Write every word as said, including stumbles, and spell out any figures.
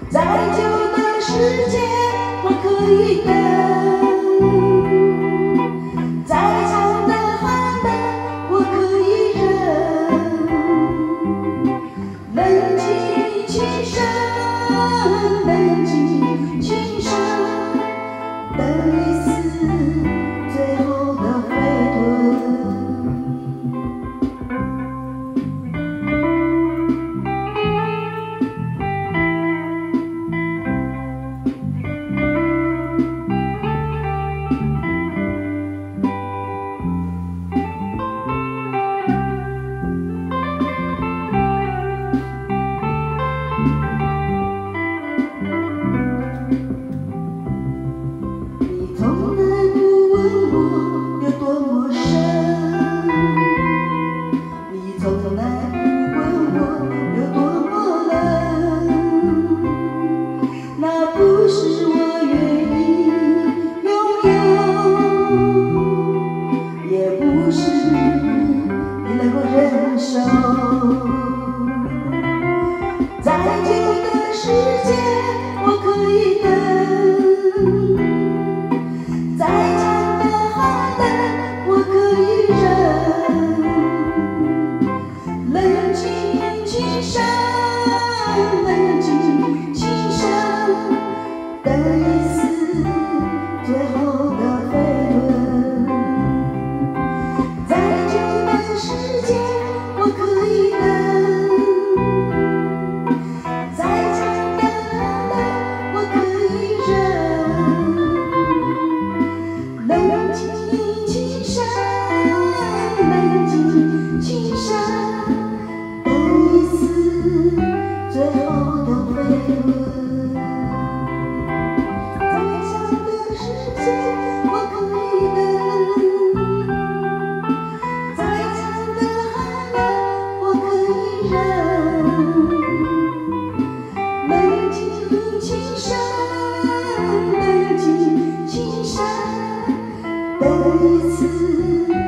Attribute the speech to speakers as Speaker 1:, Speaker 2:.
Speaker 1: 再久的时间我可以等，再长的寒冷我可以忍。冷静轻声，冷静轻声，等一次最后的飞奔。再久的时间我可以等，再长的寒冷我可以忍。冷静轻声，冷静轻声，等一次最后的飞轮。再久的时间我可以等，再长的寒冷我可以忍。冷静轻声，冷静轻声，等一次最后的飞轮。再长的时间我可以等，再长的寒冷我可以忍。冷静轻声，冷静轻声，等一次